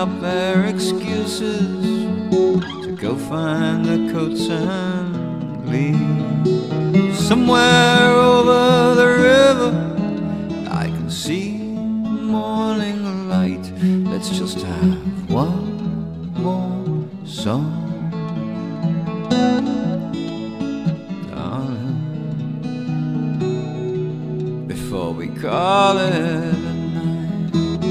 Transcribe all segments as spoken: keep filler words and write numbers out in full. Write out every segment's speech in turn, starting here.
up their excuses to go find their coats and leave. Somewhere over the river I can see the morning light. Let's just have one more song, darling, before we call it a night.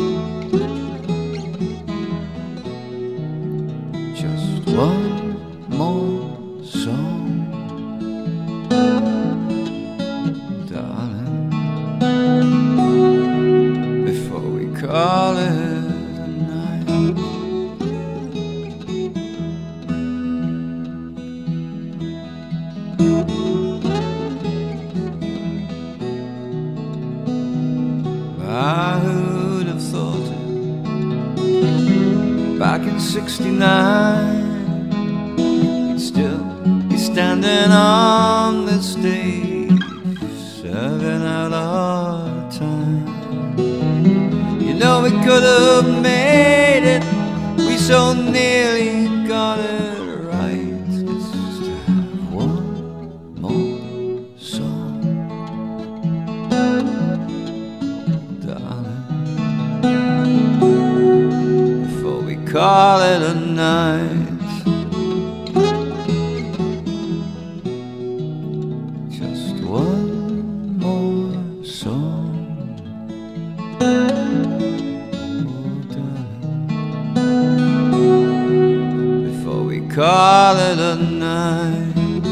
Just one more song, darling, before we call it a night. I would have thought it back in sixty-nine, he'd still be standing on the stage, serving out our time. You know we could have made it, we so nearly got it right. Let's just have one more song, darling, before we call it a night. Just one more song, oh, darling, before we call it a night.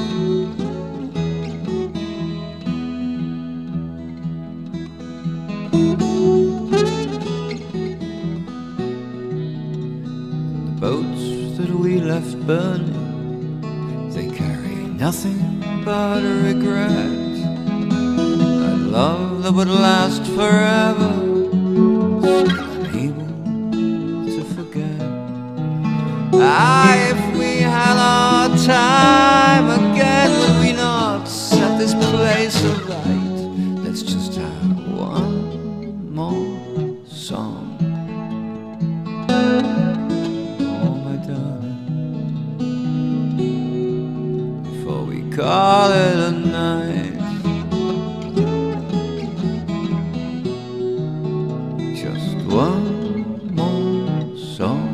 Boats that we left burning, they carry nothing but regret. A love that would last forever, still unable to forget. Ah, if we had our time again, would we not set this place alight? Let's just have one more song, before we call it a night. Just one more song,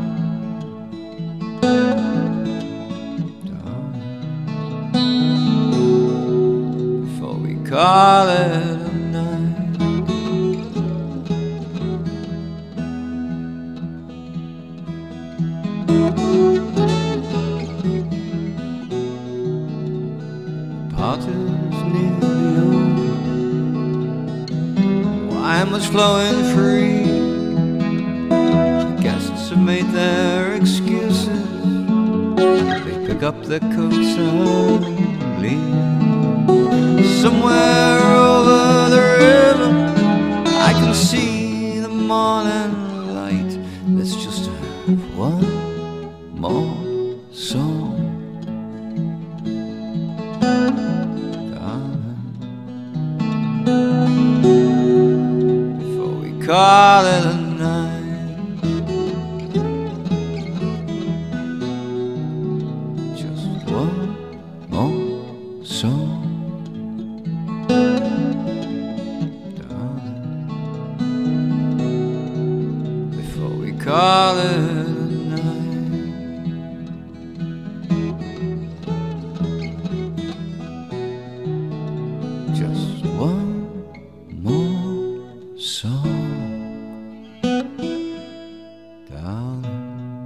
darling, before we call it a night. Party's nearly over, wine was flowing free. The guests have made their excuses, they pick up their coats and leave. Somewhere over the river I can see the morning light. Let's just have one more song, before we call it a night. Just one more song, darling, before we call it a night. Just one more song, darling,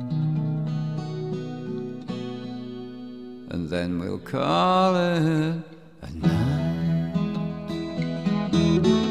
and then we'll call it a night.